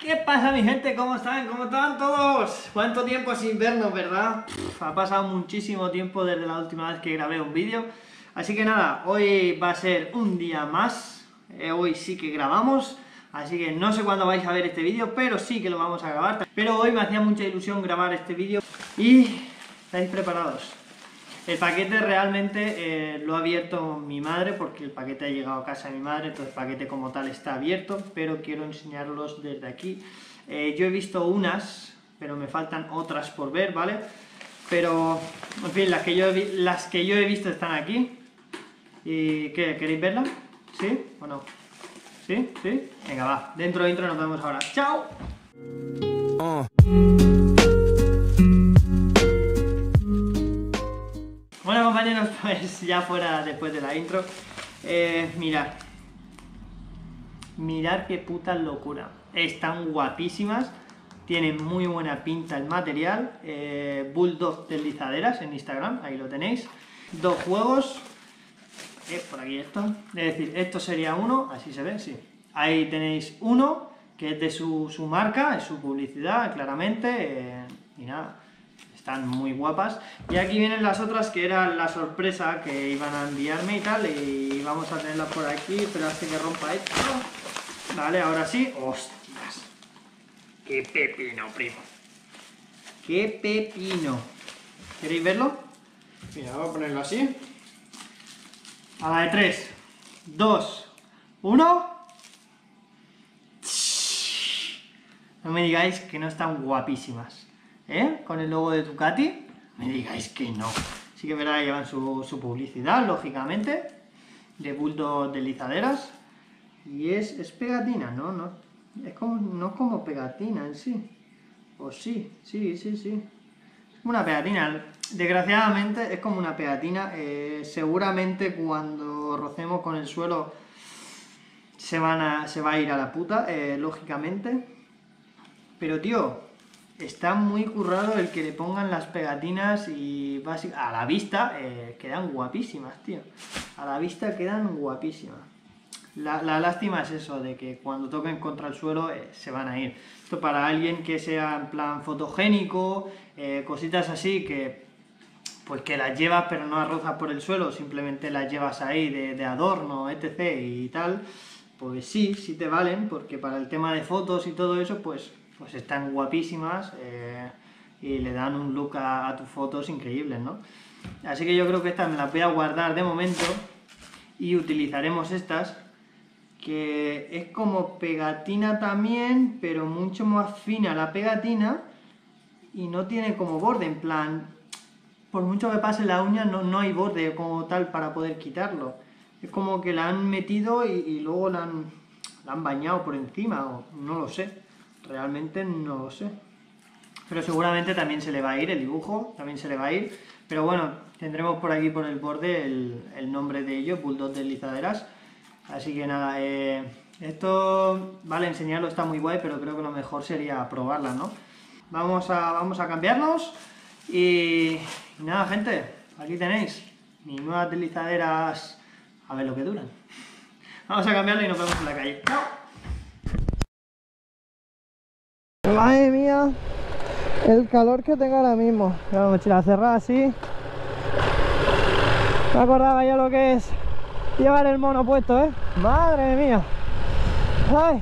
¿Qué pasa, mi gente? ¿Cómo están? ¿Cómo están todos? ¿Cuánto tiempo sin vernos, verdad? Ha pasado muchísimo tiempo desde la última vez que grabé un vídeo. Así que nada, hoy va a ser un día más. Hoy sí que grabamos. Así que no sé cuándo vais a ver este vídeo, pero sí que lo vamos a grabar. Pero hoy me hacía mucha ilusión grabar este vídeo. ¿Y estáis preparados? El paquete realmente lo ha abierto mi madre, porque el paquete ha llegado a casa de mi madre, entonces el paquete como tal está abierto, pero quiero enseñarlos desde aquí. Yo he visto unas, pero me faltan otras por ver, ¿vale? Pero, en fin, las que yo he visto están aquí. ¿Y qué? ¿Queréis verlas? ¿Sí o no? ¿Sí? ¿Sí? Venga, va. Dentro de intro nos vemos ahora. ¡Chao! Bueno, compañeros, pues ya fuera después de la intro, mirad qué puta locura. Están guapísimas, tienen muy buena pinta el material. Bulldog deslizaderas en Instagram, ahí lo tenéis. Dos juegos, por aquí esto, es decir, esto sería uno, así se ve, sí. Ahí tenéis uno, que es de su marca, es su publicidad, claramente, y nada. Están muy guapas. Y aquí vienen las otras, que era la sorpresa que iban a enviarme y tal. Y vamos a tenerlas por aquí. Pero hace que rompa esto. Vale, ahora sí. ¡Hostias! ¡Qué pepino, primo! ¡Qué pepino! ¿Queréis verlo? Mira, voy a ponerlo así. A la de 3, 2, 1. No me digáis que no están guapísimas. Con el logo de Ducati, me digáis que no. Sí que verá, llevan su publicidad, lógicamente, de Bulldog deslizaderas. Y es pegatina, ¿no? No es como pegatina en sí. O sí. Es como una pegatina. Desgraciadamente es como una pegatina. Seguramente cuando rocemos con el suelo se va a ir a la puta, lógicamente. Pero tío, está muy currado el que le pongan las pegatinas y a la vista quedan guapísimas, tío. A la vista quedan guapísimas. La lástima es eso, de que cuando toquen contra el suelo se van a ir. Esto para alguien que sea en plan fotogénico, cositas así que pues que las llevas pero no las rozas por el suelo, simplemente las llevas ahí de adorno, etc. y tal, pues sí te valen, porque para el tema de fotos y todo eso, pues están guapísimas y le dan un look a tus fotos increíbles, ¿no? Así que yo creo que estas me las voy a guardar de momento y utilizaremos estas, que es como pegatina también, pero mucho más fina la pegatina y no tiene como borde, en plan, por mucho que pase la uña no hay borde como tal para poder quitarlo. Es como que la han metido y luego la han bañado por encima, o no lo sé. Realmente no lo sé. Pero seguramente también se le va a ir el dibujo, también se le va a ir. Pero bueno, tendremos por aquí por el borde el nombre de ellos, Bulldog deslizaderas. Así que nada, esto, vale, enseñarlo está muy guay, pero creo que lo mejor sería probarla, ¿no? Vamos a cambiarnos y nada, gente, aquí tenéis mis nuevas deslizaderas, a ver lo que duran. Vamos a cambiarlo y nos vemos en la calle. ¡Chao! Madre mía, el calor que tengo ahora mismo. La mochila cerrada así. Me acordaba ya lo que es llevar el mono puesto, Madre mía. Ay.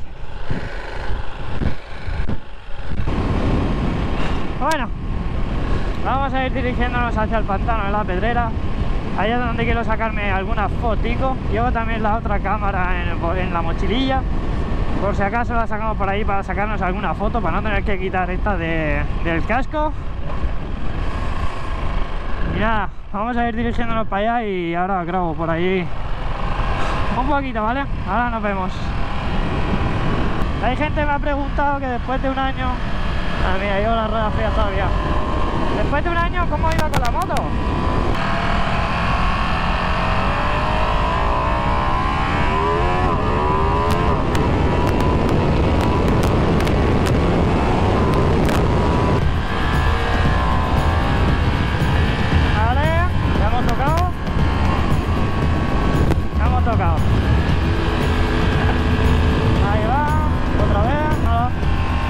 Bueno, vamos a ir dirigiéndonos hacia el pantano de la Pedrera. Allá es donde quiero sacarme algunas fotos. Llevo también la otra cámara en la mochililla, por si acaso la sacamos por ahí para sacarnos alguna foto, para no tener que quitar esta del casco. Y nada, vamos a ir dirigiéndonos para allá y ahora grabo por ahí un poquito, ¿vale? Ahora nos vemos. Hay gente que me ha preguntado que después de un año... Ah, mira, llevo las ruedas frías todavía. Después de un año, ¿cómo iba con la moto? Ahí va, otra vez, nada.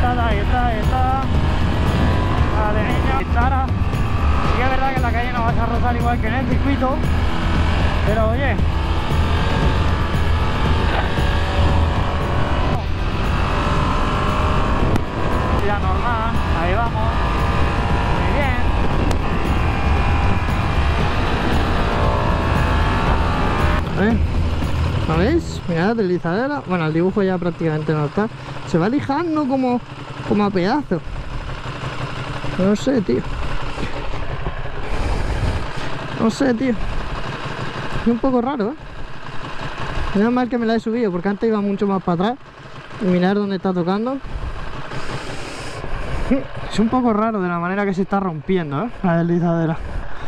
ahí está. Vale, niño. Sara. Y es verdad que en la calle no vas a rozar igual que en el circuito, pero oye, ya normal, ahí vamos, muy bien. ¿Lo veis? Mirad la deslizadera. Bueno, el dibujo ya prácticamente no está. Se va lijando como a pedazos. No sé, tío. Es un poco raro, ¿eh? Menos mal que me la he subido, porque antes iba mucho más para atrás. Y mirad dónde está tocando. Es un poco raro de la manera que se está rompiendo, ¿eh? La deslizadera.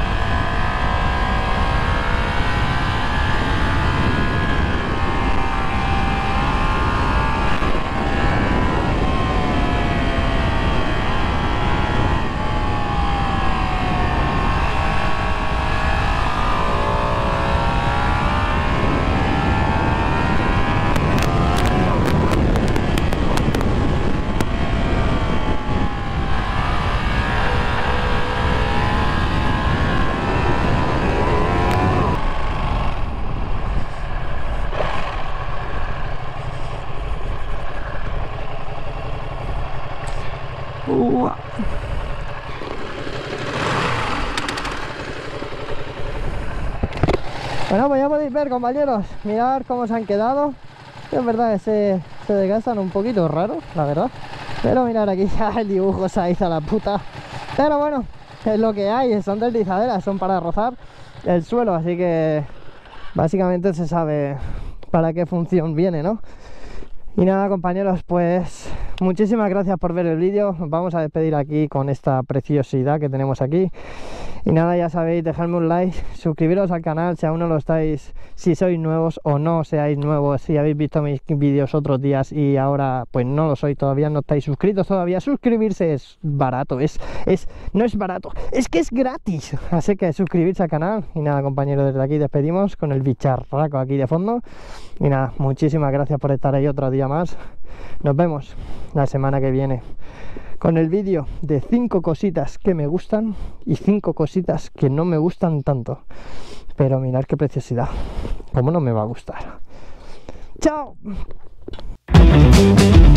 Bueno, pues ya podéis ver, compañeros, mirad cómo se han quedado. Es verdad que se desgastan un poquito raro, la verdad. Pero mirad, aquí ya el dibujo se hizo la puta. Pero bueno, es lo que hay, son deslizaderas, son para rozar el suelo, así que básicamente se sabe para qué función viene, ¿no? Y nada, compañeros, pues muchísimas gracias por ver el vídeo. Nos vamos a despedir aquí con esta preciosidad que tenemos aquí. Y nada, ya sabéis, dejadme un like, suscribiros al canal si aún no lo estáis, si sois nuevos o no seáis nuevos, si habéis visto mis vídeos otros días y ahora pues no lo sois todavía, no estáis suscritos todavía. Suscribirse es barato, no es barato, es que es gratis. Así que suscribirse al canal. Y nada, compañeros, desde aquí despedimos con el bicharraco aquí de fondo. Y nada, muchísimas gracias por estar ahí otro día más. Nos vemos la semana que viene con el vídeo de 5 cositas que me gustan y 5 cositas que no me gustan tanto. Pero mirad qué preciosidad, cómo no me va a gustar. ¡Chao!